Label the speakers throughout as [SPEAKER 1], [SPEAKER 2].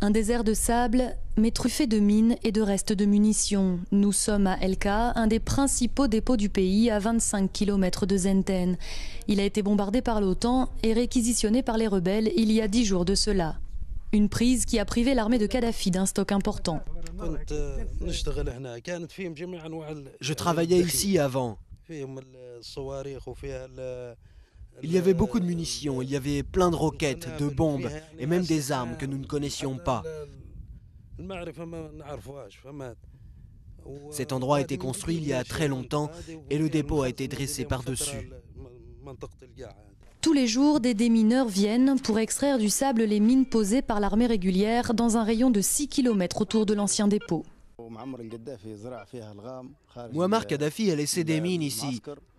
[SPEAKER 1] Un désert de sable, mais truffé de mines et de restes de munitions. Nous sommes à Elka, un des principaux dépôts du pays, à 25 km de Zenten. Il a été bombardé par l'OTAN et réquisitionné par les rebelles il y a 10 jours de cela. Une prise qui a privé l'armée de Kadhafi d'un stock important.
[SPEAKER 2] Je travaillais ici avant. Il y avait beaucoup de munitions, il y avait plein de roquettes, de bombes et même des armes que nous ne connaissions pas. Cet endroit a été construit il y a très longtemps et le dépôt a été dressé par-dessus.
[SPEAKER 1] Tous les jours, des démineurs viennent pour extraire du sable les mines posées par l'armée régulière dans un rayon de 6 km autour de l'ancien dépôt.
[SPEAKER 2] Muammar Kadhafi a laissé des mines ici.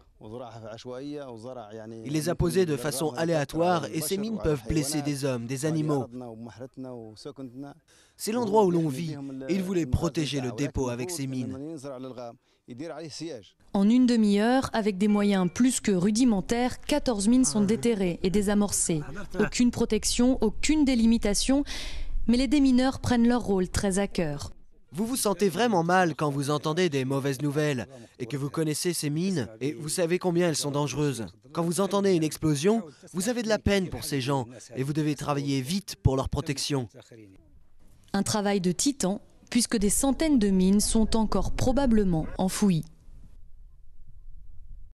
[SPEAKER 2] Il les a posées de façon aléatoire et ces mines peuvent blesser des hommes, des animaux. C'est l'endroit où l'on vit et il voulait protéger le dépôt avec ces mines.
[SPEAKER 1] En une demi-heure, avec des moyens plus que rudimentaires, 14 mines sont déterrées et désamorcées. Aucune protection, aucune délimitation, mais les démineurs prennent leur rôle très à cœur.
[SPEAKER 2] Vous vous sentez vraiment mal quand vous entendez des mauvaises nouvelles et que vous connaissez ces mines et vous savez combien elles sont dangereuses. Quand vous entendez une explosion, vous avez de la peine pour ces gens et vous devez travailler vite pour leur protection.
[SPEAKER 1] Un travail de titan, puisque des centaines de mines sont encore probablement enfouies.